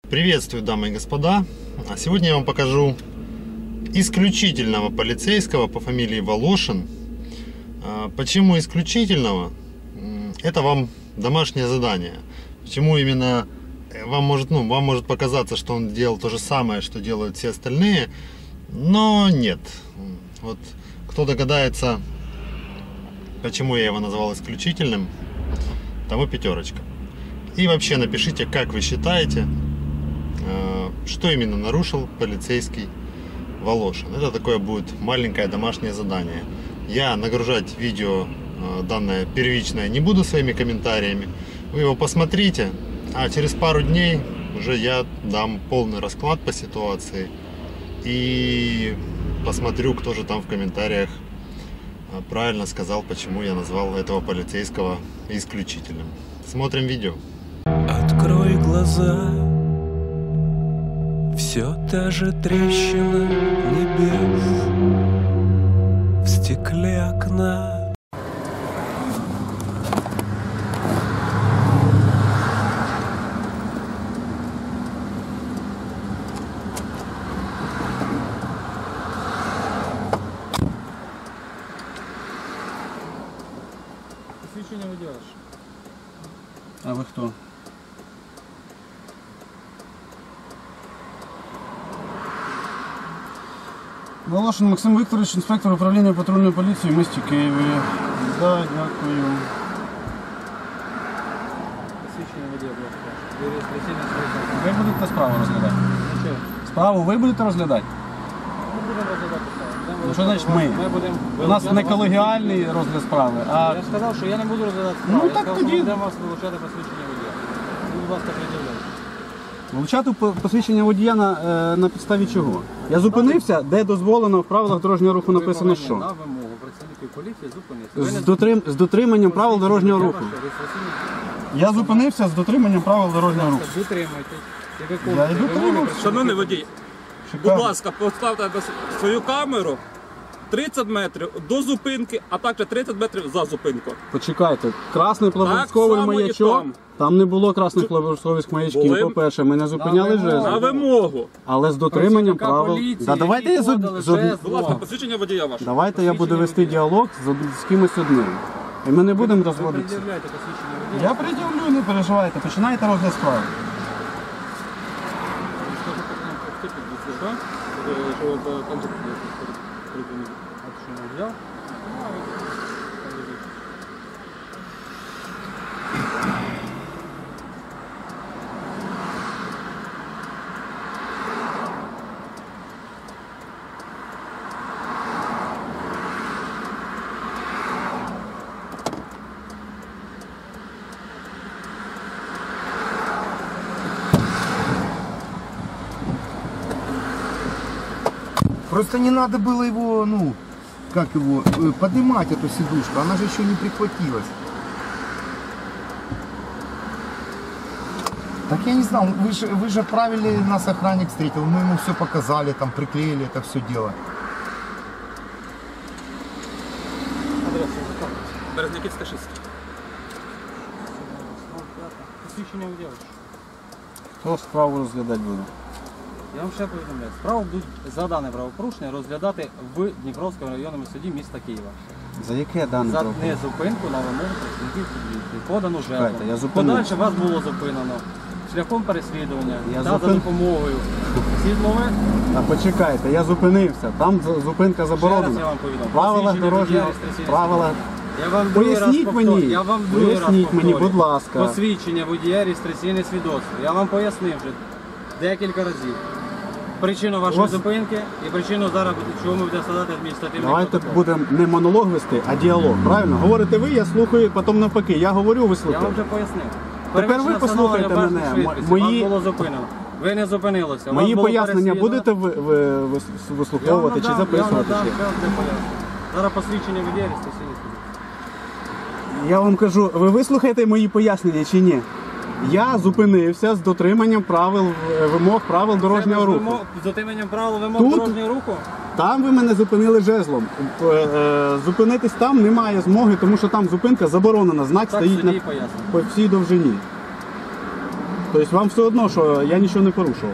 Приветствую, дамы и господа. Сегодня я вам покажу исключительного полицейского по фамилии Волошин. Почему исключительного? Это вам домашнее задание. Почему именно вам может показаться, что он делал то же самое, что делают все остальные, но нет. Вот кто догадается, почему я его назвал исключительным, тому пятерочка. И вообще напишите, как вы считаете, что именно нарушил полицейский Волошин. Это такое будет маленькое домашнее задание. Я нагружать видео данное первичное не буду своими комментариями. Вы его посмотрите, а через пару дней уже я дам полный расклад по ситуации. И посмотрю, кто же там в комментариях правильно сказал, почему я назвал этого полицейского исключительным. Смотрим видео. Открой глаза, все та же трещина небес в стекле окна. Посвящение вы делаешь? А вы кто? Волошин Максим Вікторович, інспектор управління патрульної поліції в місті Києві. Да, дякую. Посвящение вы делаешь? Ви будете справу розглядати? Ну что? Справу ви будете розглядати? Мы будем разобрать справу. Ну що значить ми? У нас не колегіальний розгляд справи, а... Я сказал, что я не буду разглядать справу. Ну, я так сказал, тоді- что будемо вас вилучати посвящення водія. Будь ласка, пред'являйте. Вилучати посвідчення водія на підставі чого? Я зупинився, де дозволено в правилах дорожнього руху написано що? На вимогу працівників поліції зупинитися. З дотриманням правил дорожнього руху. Я зупинився з дотриманням правил дорожнього руху. Дотримуйтесь. І Я і виконуйте дотримуюсь. вимоги. Шановний водій, будь ласка, поставте свою камеру 30 метрів до зупинки, а також 30 метрів за зупинку. Почекайте, красний проблисковий само і маячок. там. Там не було красних проблискових маячків, Були. по-перше, ми не зупиняли На жезл. На вимогу. Але з дотриманням Працівника правил. поліції, Да, давайте які я подали з жезл. Будь ласка, посвідчення водія ваше. давайте я буду вести діалог з кимось одним. І ми не будемо Ви розводитися. пред'являйте посвідчення водія. Я пред'явлю, не переживайте, починайте розгляд справи. А ти що, не взяв? Просто не надо было его, поднимать эту сидушку, она же еще не прихватилась. Так я не знал, вы же отправили, нас охранник встретил, мы ему все показали, там приклеили это все дело. Березняківська 6. Посвідчення водія. Хто справу розглядати буде? Я вам ще повідомляю. Справу будуть за дане правопорушення розглядати в Дніпровському районному суді міста Києва. За яке дане За правопорушення? незупинку на вимогу працівників поліції. Подано Чекайте, я жезлом. зупинився. Подальше вас було зупинено шляхом переслідування Я та за допомогою світлових. А почекайте, я зупинився, там зупинка Ще раз заборонена. я вам повідомлю. В правилах Посвідчення водія, дорожнього... реєстраційний Правила... Я вам другий раз Поясніть повторю. мені, Я вам другий раз поясніть мені, повторю. будь ласка. Посвідчення водія, реєстраційне свідоцтво. Я вам пояснив вже декілька разів. Причину вашої Ось. зупинки і причину зараз, чому ви будете складати адміністративний Давайте протокол. будемо не монолог вести, а діалог. Правильно? Говорите ви, я слухаю, потім навпаки. Я говорю, ви Я вам слухаєте. вже пояснив. Тепер ви Перевищення послухайте встановлення мене. першої швидкості. Мої- Вас було зупинено. Ви не зупинилися. Мої Вас було пояснення переслідувано. будете вислуховувати чи Я вам записувати надам ще? певне пояснення. Зараз посвідчення водія, реєстраційне свідоцтво. Я вам кажу, ви вислухаєте мої пояснення чи ні? Я зупинився з дотриманням вимог правил дорожнього руху. З дотриманням правил вимог Тут- дорожнього руху? Там ви мене зупинили жезлом. Зупинитись там немає змоги, тому що там зупинка заборонена. Знак Так, стоїть судді на... пояснює. по всій довжині. Тобто вам все одно, що я нічого не порушував.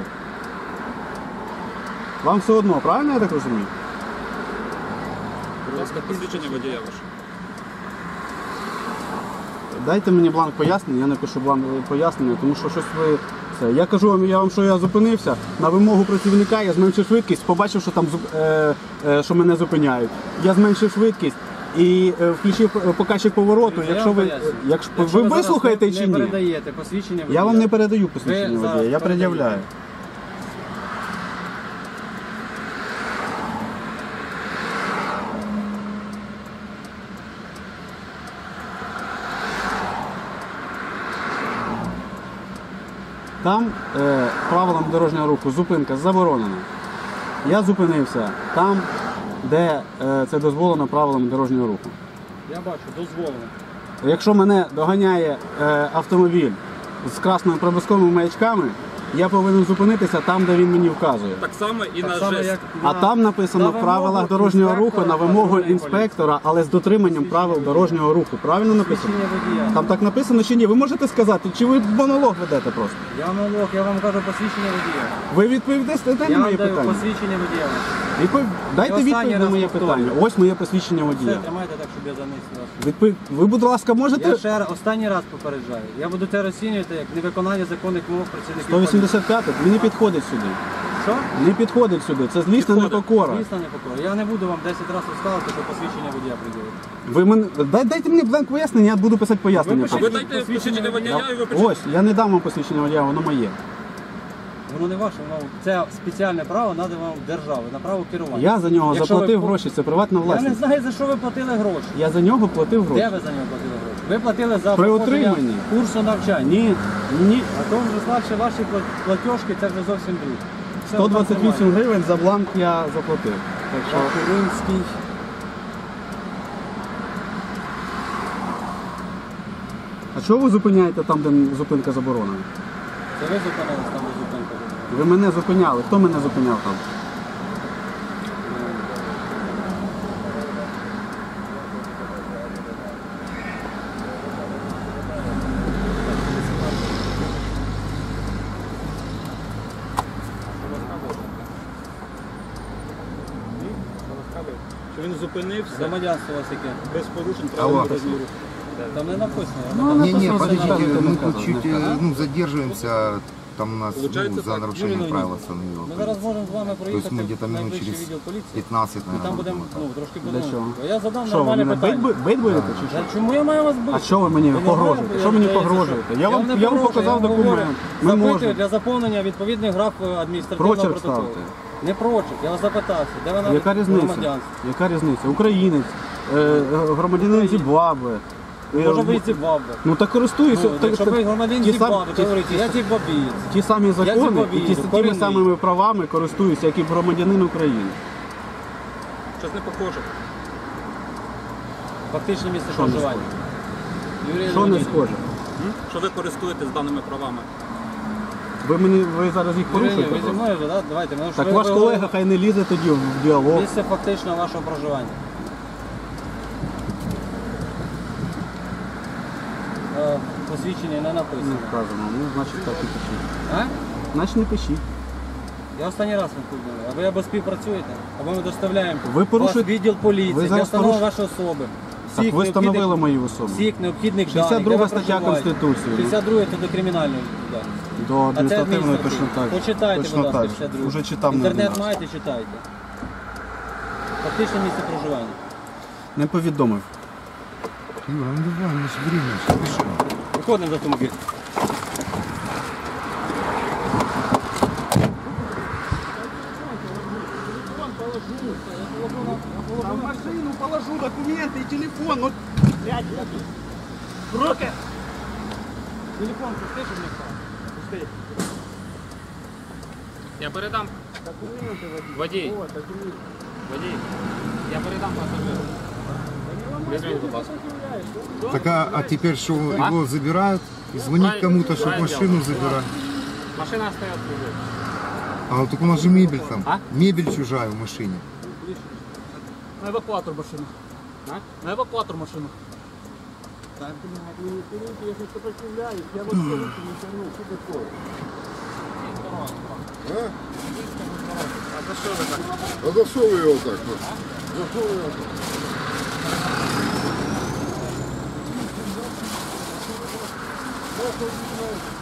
Вам все одно, правильно я так розумію? Будь ласка, посвідчення водія ваше. Дайте мені бланк пояснення, я напишу бланк пояснення, тому що щось ви... Це. Я кажу вам, що я зупинився, на вимогу працівника я зменшив швидкість, побачив, що там що мене зупиняють. Я зменшив швидкість і включив показчик повороту. Якщо ви вислухаєте чи не ні? передаєте посвідчення водія. Я вам не передаю посвідчення Ви водія, я зараз пред'являю. Там правилам дорожнього руху зупинка заборонена. Я зупинився там, де це дозволено правилами дорожнього руху. Я бачу, дозволено. Якщо мене доганяє автомобіль з красними проблисковими маячками, я повинен зупинитися там, де він мені вказує. Так само і Так на само, жест. як А там написано в правилах дорожнього руху на вимогу інспектора, але з дотриманням правил дорожнього руху. Правильно написано? Посвідчення водія. Там так написано чи ні? Ви можете сказати, чи ви монолог ведете просто? Я монолог, я вам кажу посвідчення водія. Ви відповідайте на Я вам моє даю питання. посвідчення водія. Дайте останній відповідь на раз моє повторюю. питання. Ось моє посвідчення Все, водія. тримайте так, щоб я занесла. Ви, будь ласка, Я можете ще останній раз попереджаю. Я буду це розцінювати як невиконання законних вимог працівників. 185 мені підходить сюди. Що? Не підходить сюди. Це злісна Підходить. непокора. Звісно, не покору. Я не буду вам 10 разів розказувати, що посвідчення водія приділити. Ви мене дайте мені бланк пояснення, я буду писати пояснення. Ви Ви потім. дайте посвідчення водія і ви Ось, я не дам вам посвідчення водія, воно моє. Воно не ваше, воно це спеціальне право надо вам держави, на право керування. Я за нього Якщо заплатив ви- гроші, це приватна Я не власність. знаю, за що ви платили гроші. Я за нього платив Де гроші. ви за нього платили гроші? Ви платили за При проходження утриманні. курсу навчання. Ні, А то вже слабше ваші платіжки, це вже зовсім друге. Все, 128 гривень за бланк я заплатив. Так що Римський. А чого ви зупиняєте там, де зупинка заборонена? Це ви зупинились там до зупинки. Ви мене зупиняли. Хто мене зупиняв там? Що він зупинився Громадянство у вас яке? без порушень Алло. правил дорожнього руху. Там не написано. Не, написано, подождите, рассказывайте, мы рассказывайте. тут чуть задерживаемся, там у нас Получается за так, нарушение Юрий правил Ми остановила. зараз можемо з вами То есть проїхати мы где-то в минут найближчий через відділ поліції. 15, І там наверное, будемо будем. трошки Для чого? подумати. Я задам Що, ви нормальне мене питання. бейт будете чи що? Чому я маю вас бити? А що ви мені Ви не погрожуєте? говорите, Що мені здається, погрожуєте? що- Я вам не показав погрожую, я вам говорю. документ. Ми Запитую можемо. для заповнення відповідних граф адміністративного Прочерк протоколу. ставте. Не прочерк, я вас запитався. Де вона Яка різниця? громадянство? Яка різниця? Українець, громадянин Зімбабве. Може ви Зімбабве. Ну так користуюся. Ну, так- якщо ви громадянин ті сам- Зімбабве, ті- то говорите, я зімбабвієць. Ті самі закони Зімбабвець, і тими корінний. самими правами користуюся, як і громадянин України. Щось не похоже. Фактичне місце Що не проживання. Юрій Що не Леонідович. схоже? Що ви користуєтесь даними правами? Ви зараз їх Юрій, порушуєте? ви зі просто? мною вже, так? Давайте. Ну, що Так ви- ваш ви- колега хай не лізе тоді в діалог. Місце фактичного вашого проживання. Посвідчення не Не написано. вказано. Ну, значить так і пишіть. А? Значить не пишіть. Я останній раз вам повідомляю. Або або співпрацюєте, або ми доставляємо Ви порушуєте- вас в відділ поліції Ви для зараз встановлення поруш- вашої особи. Так ви встановили необхідних- мої особи. всіх необхідних даних. 62 де ви стаття проживаєте. Конституції. 62 це до кримінальної відповідальності. До А це адміністративної точно адміністративний. так. Почитайте, Точно будь ласка, так. 62. Уже читав не Інтернет один раз. маєте, читайте. Фактичне місце проживання. Не повідомив. Юра, ну давай, мы же время, спешим. Виходимо з автомобіля. В машину положу документы и телефон. Ну, блядь, руки. Телефон пустиш у них? Я передам. Водій. Водій. Я передам пасажиру. Візьміть, будь ласка. Так, а теперь что, его забирают? Звонить кому-то, чтобы правильно машину забирать? Машина стоїть тут. А так у нас же мебель там. А? Мебель чужая в машине. На евакуатор машину. А? На евакуатор машину. Так, блин, я не сопротивляюсь, я вот руки не тяну, что такое? А? А за что вы так? А за що ви його так? За що ви його так?